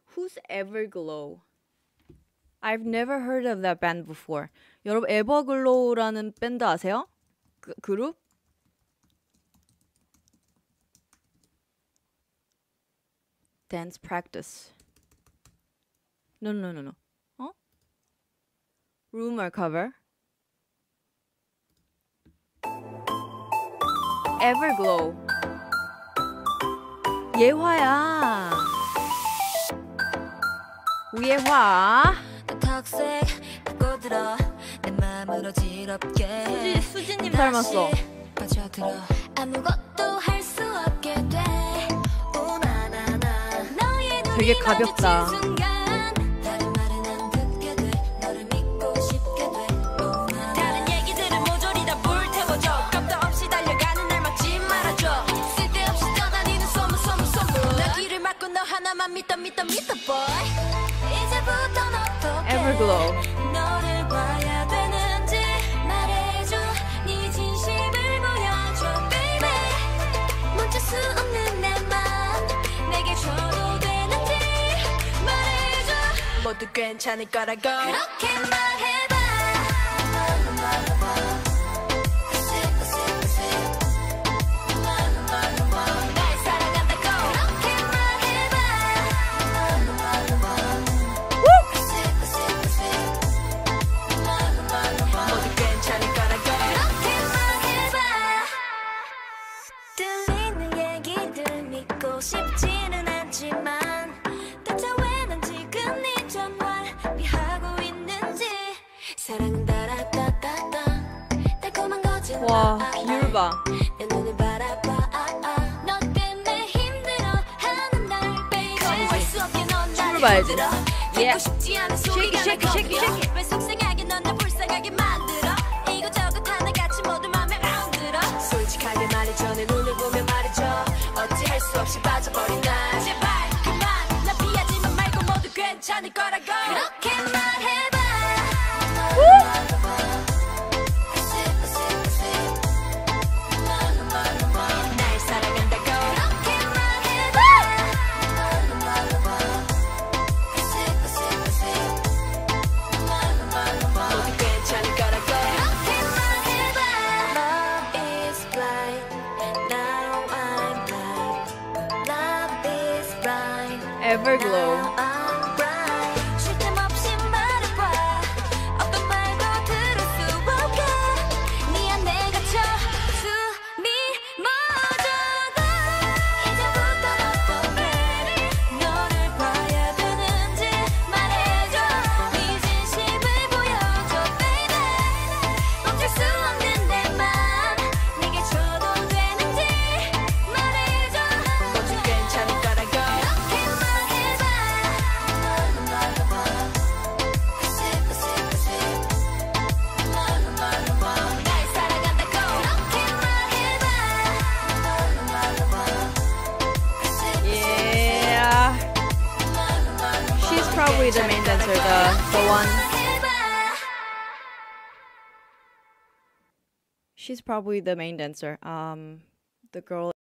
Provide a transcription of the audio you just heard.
Who's Everglow? I've never heard of that band before. 여러분 에버글로우라는 밴드 아세요? 그룹? Dance practice. No. 어? Rumor cover. Everglow. 예화야. 우예화. 수지님 닮았어. 되게 가볍다. Everglow. 너를 봐야 되는지 말해줘. 네 진심을 보여줘, baby. 멈출 수 없는 내 맘 내게 줘도 되는지 말해줘. 모두 괜찮을 거라고 그렇게 말해봐. 싶지는 않지만 대체 왜 난 지금 네 전화를 피하고 있는지. 사랑은 따라따따따 달콤한 거짓말. 와 비율 봐. 내 눈을 바라봐. 너 때문에 힘들어하는 날 baby. 할 수 없게 넌 나를 힘들어. 듣고 싶지 않은 소리가 날 거슬려. 왜 속상하게 넌 날 불쌍하게 만들어. 이것저것 하나같이 모두 맘에 안 들어. 솔직하게 말해줘. 내 눈을 보며 말해줘. 어찌할 수 없이 빠져버린 날 제발 그만 나 피하지만 말고 모두 괜찮을 거라고 그렇게 말해봐. 날 사랑한다고 그렇게 말해봐. 모두 괜찮을 거라고 그렇게 말해봐. Love is blind. Now I'm blind. Love is blind. Everglow. I'm blind. 쉴 틈 없이 말해봐. 어떤 말도 들을 수 없게 네 안에 갇혀 숨이 멎어가. 이제부터 너도 baby. 너를 봐야 되는지 말해줘. 네 진심을 보여줘, baby. 멈출 수 없는 내 맘 내게 줘도 되는지 말해줘. 모두 괜찮을 거라고 그렇게 말해봐. 날 사랑한다고 그렇게 말해봐. Yeah. She's probably the main dancer, the one. She's probably the main dancer. The girl